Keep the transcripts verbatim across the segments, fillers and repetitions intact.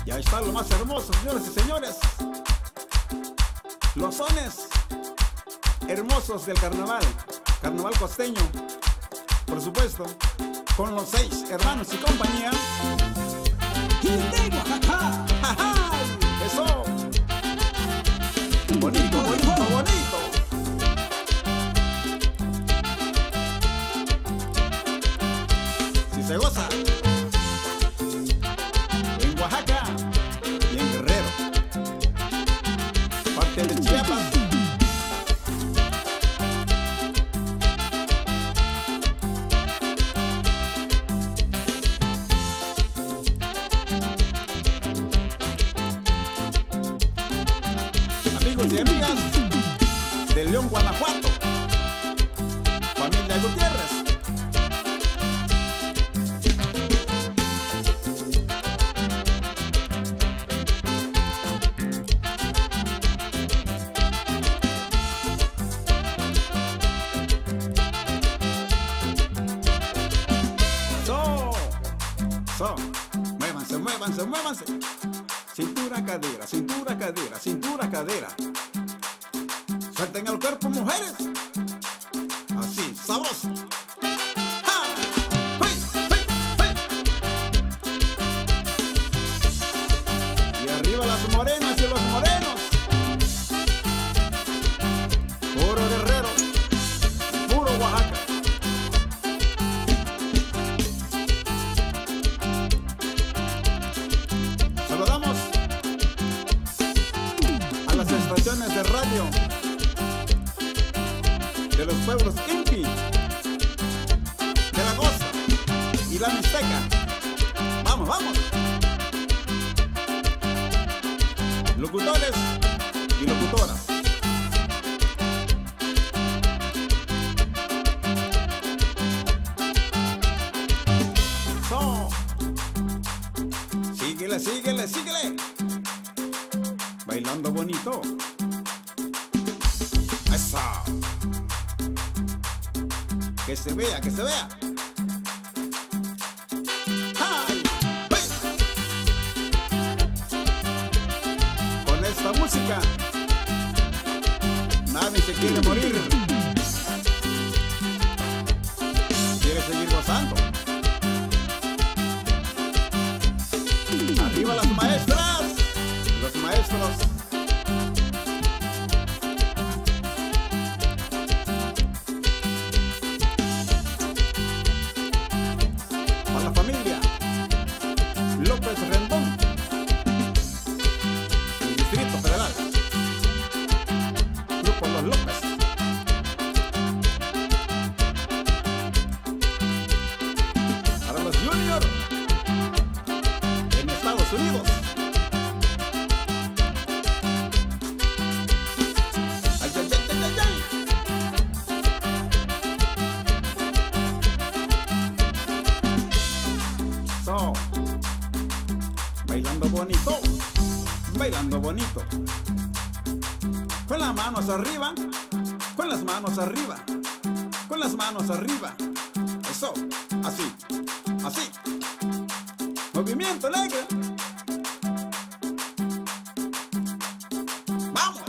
Y ahí está lo más hermoso, señoras y señores. Los sones hermosos del carnaval, carnaval costeño, por supuesto, con los seis hermanos y compañía. ¡Quilindé, Oaxaca! ¡Ja, ja! ¡Eso! Bonito, bonito, bonito. Si se goza en Oaxaca y en Guerrero, parte de Chiapas. Amigos y amigas de León, Guanajuato, familia Gutiérrez. So, so, muévanse, muévanse, muévanse. Cintura, cadera, cintura, cadera, cintura, cadera. Suelten el cuerpo, mujeres. Así, sabroso. ¡Ja! ¡Hey! ¡Hey! ¡Hey! Y arriba las morenas y los morenos. Puro Guerrero, puro Oaxaca. Saludamos a las estaciones de radio de los pueblos Inti, de la Goza y la Mixteca. Vamos, vamos. Locutores y locutoras. So, síguele, síguele, síguele. Bailando bonito. Eso. Que se vea, que se vea. ¡Ay! ¡Hey! Con esta música nadie se quiere morir. Quiere seguir gozando. Arriba las maestras, los maestros. López Rendón, el Distrito Federal, Grupo Los López. Para los Junior en Estados Unidos. Ay, ay, ay, ay, ay, ay. So, bailando bonito, bailando bonito. Con las manos arriba, con las manos arriba, con las manos arriba. Eso, así, así. Movimiento alegre. Vamos.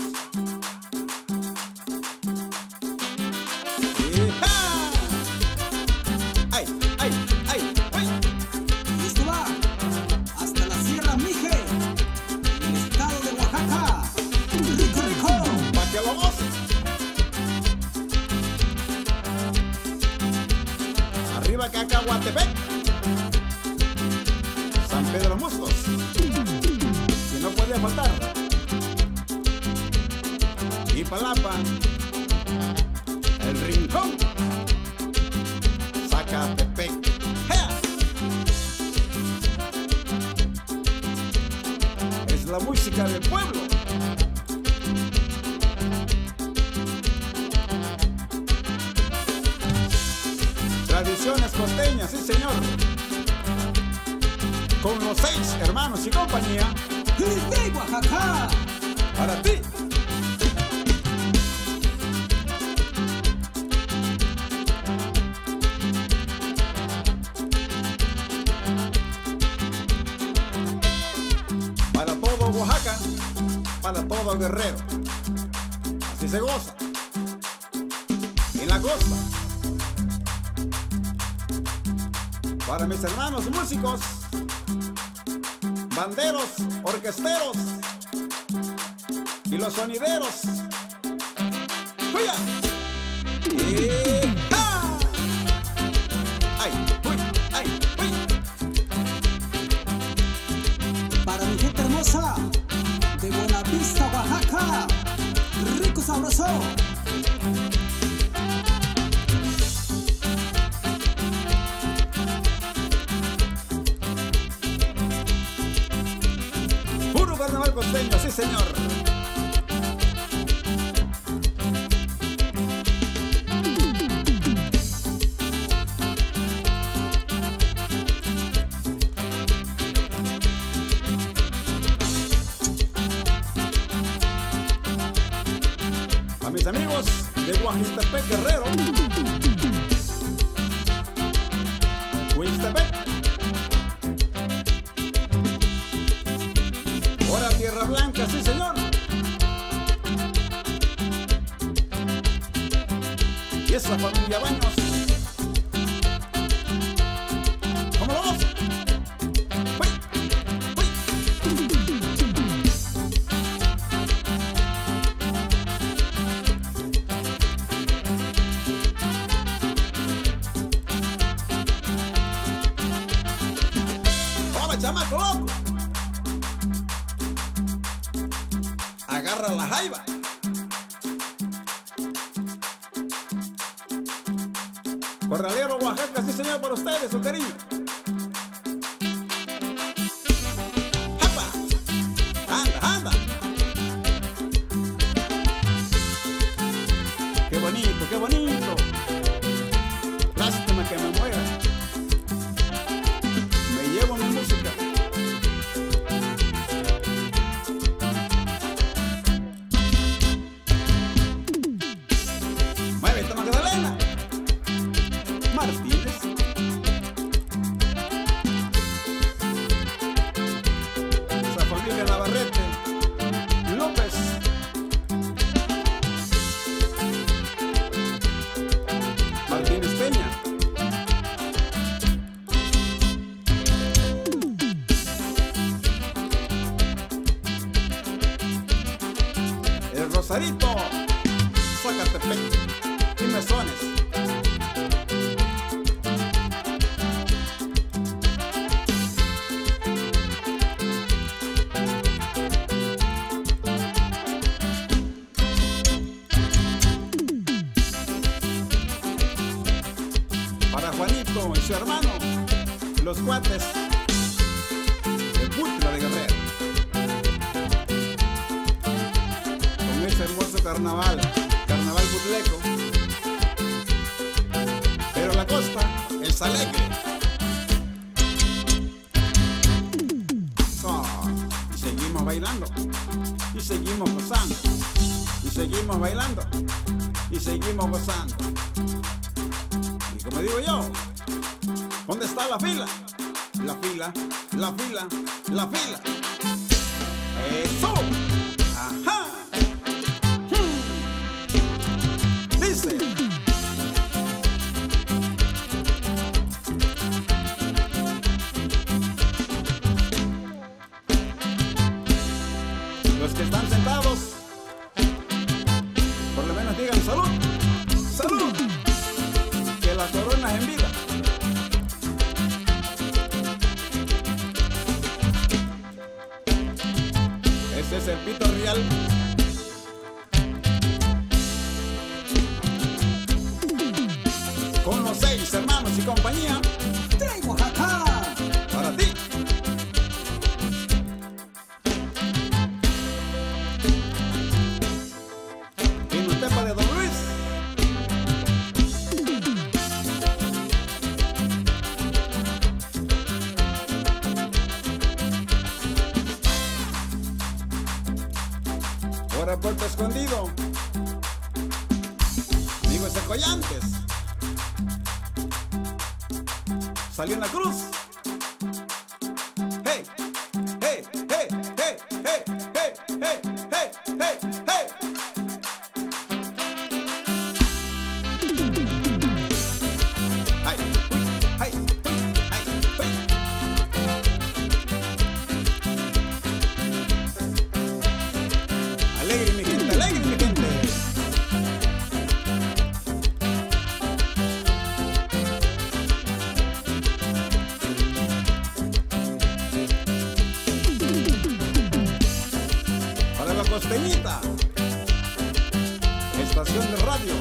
¡Ja! ¡Ay, ay, ay, ay! Y esto va hasta la Sierra Mije, en el estado de Oaxaca. ¡Rico, rico! ¡Pa' que lo goces! Arriba Cacahuatepec, San Pedro Muscos, que no puede faltar. Y Palapa, El Rincón, Zacatepec. ¡Jea! Es la música del pueblo. Tradiciones costeñas, sí señor. Con los seis hermanos y compañía. ¡Quilindé, Oaxaca! Para ti. estado Guerrero. Así se goza en la costa. Para mis hermanos músicos, banderos, orquesteros y los sonideros. ¡Oiga! ¡Eh! ¡Ah! ¡Ay! ¡Uy! ¡Ay! ¡Uy! Para mi gente hermosa de Buenavista, Oaxaca, rico sabroso. Puro carnaval costeño, sí señor. A mis amigos de Huastepec Guerrero, Huastepec, ahora Tierra Blanca, sí señor. Y esa familia Baños, ¿cómo lo vamos? ¡Uy! ¡Uy! Chamaco loco, agarra la jaiba. Corralero Oaxaca, sí señor, para ustedes, su cariño. ¡Japa! ¡Anda, anda! ¡Qué bonito, qué bonito! Lástima que me muera. Me llevo mi música. Muévete, Magdalena Martínez. Esa familia Navarrete López. Martínez Peña. El Rosarito, Zacatepec y Mesones. Para Juanito y su hermano, los cuates de Putla de Guerrero. Con ese hermoso carnaval, carnaval butleco. Pero la costa es alegre. Oh, y seguimos bailando, y seguimos gozando, y seguimos bailando, y seguimos gozando. Y como digo yo, ¿dónde está la fila? La fila, la fila, la fila. ¡Eso! ¡Ajá! Hmm. Dice. Los que están sentados, por lo menos digan salud. ¡Salud! Que la corona es en vida. Ese es el pito real. Con los seis hermanos y compañía de Oaxaca. Para ti. Pinotepa de Don Luis. Por el Puerto Escondido. Amigos de Collantes. Salió en la cruz. Hey, hey, hey, hey, hey, hey, hey, hey, hey. Peñita, estación de radio,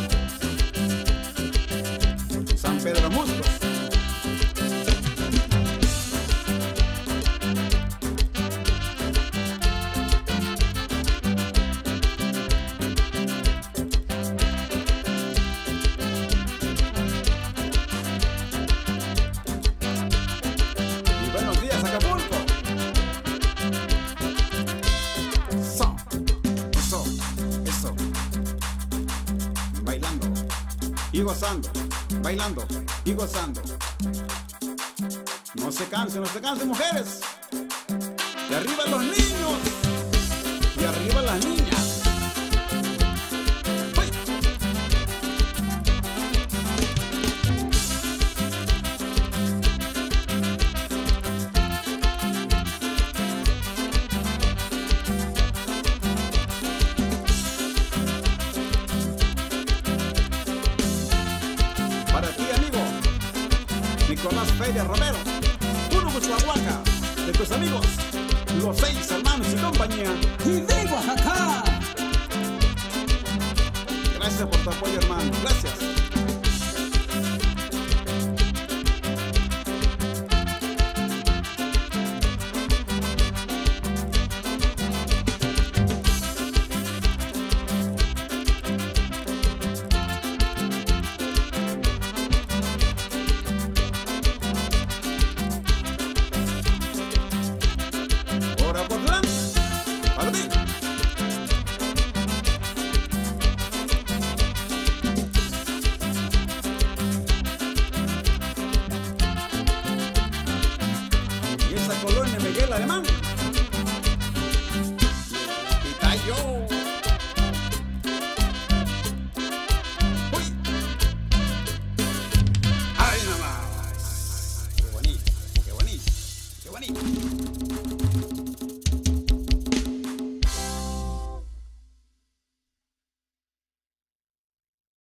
San Pedro Muscos. Y buenos días, Acapulco. Eso, eso, eso. Bailando y gozando, bailando y gozando. No se cansen, no se cansen, mujeres. Y arriba los niños. Y arriba las niñas. ¡Uy! Para ti, amigo Nicolás Feria Romero, uno Huaca, de tus amigos, los seis hermanos y compañía. Y de Oaxaca. Gracias por tu apoyo, hermano. Gracias. Ahora por delante, para ti. Y esa colonia Miguel Alemán.